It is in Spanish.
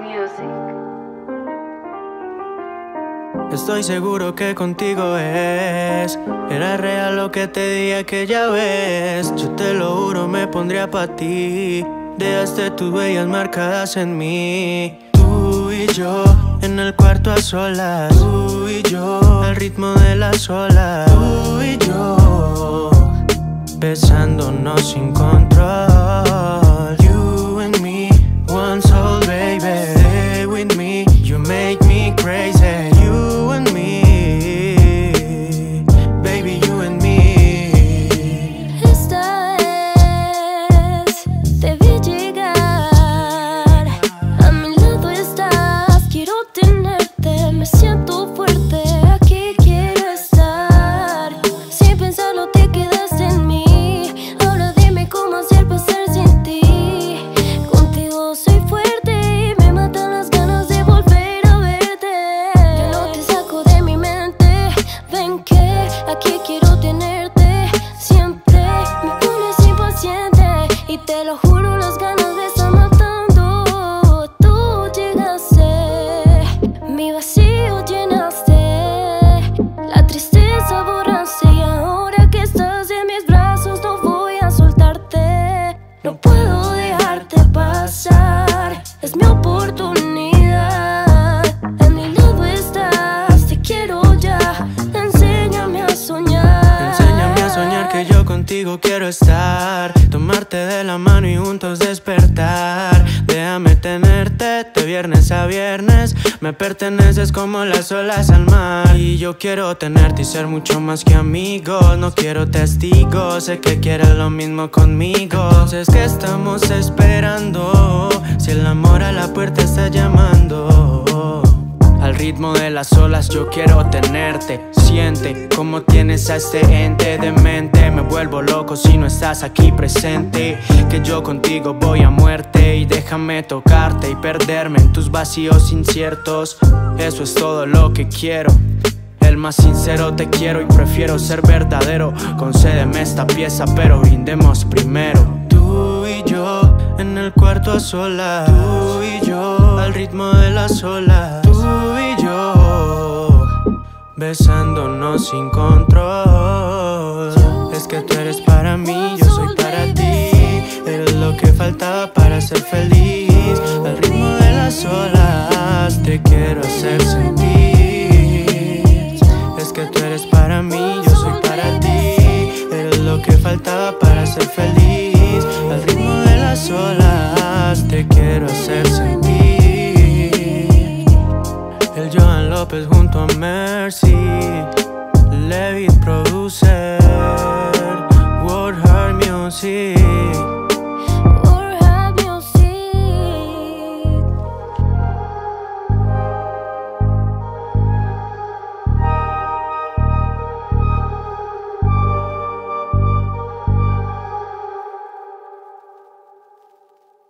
Music. Estoy seguro que contigo era real lo que te di aquella vez. Yo te lo juro, me pondría pa' ti. Dejaste tus huellas marcadas en mí. Tú y yo en el cuarto a solas. Tú y yo al ritmo de las olas. Tú y yo besándonos sin control. You and me, one soul, baby. Stay with me, you make me crazy. You and me, baby, you and me. Esta vez te vi llegar, a mi lado estás, quiero tenerte, me siento fuerte, aquí quiero estar. Sin pensarlo te quedaste en mí, ahora dime cómo hacer para estar sin ti. Contigo soy fuerte y me matan las ganas de volver a verte. Yo no te saco de mi mente, ven que aquí quiero tenerte. Siempre me pones impaciente y te lo juro, las ganas me están matando. Tú llegaste, mi vacío llenaste, la tristeza borraste y ahora que estás en mis brazos no voy a soltarte. No puedo dejarte pasar, es mi oportunidad. A mi lado estás, te quiero ya, enséñame a soñar. Enséñame a soñar que yo contigo quiero estar. Tomarte de la mano y juntos despertar. Déjame tenerte de viernes a viernes. Me perteneces como las olas al mar. Y yo quiero tenerte y ser mucho más que amigos. No quiero testigos, sé que quieres lo mismo conmigo. Entonces, ¿qué estamos esperando? Si el amor a la puerta está llamando. Al ritmo de las olas yo quiero tenerte. Siente como tienes a este ente demente. Me vuelvo loco si no estás aquí presente. Que yo contigo voy a muerte. Y déjame tocarte y perderme en tus vacíos inciertos. Eso es todo lo que quiero. El más sincero te quiero y prefiero ser verdadero. Concédeme esta pieza pero brindemos primero. Tú y yo en el cuarto a solas. Tú y yo al ritmo de las olas. Tú y yo besándonos sin control. Es que tú eres para mí, yo soy para ti. Eres lo que faltaba para ser feliz. Al ritmo de las olas te quiero hacer sentir. Es que tú eres para mí, yo soy para ti. Eres lo que faltaba para ser feliz. Al ritmo de las olas te quiero hacer sentir. El Joan López junto a Mercy, Levitt producer, World Heart Music.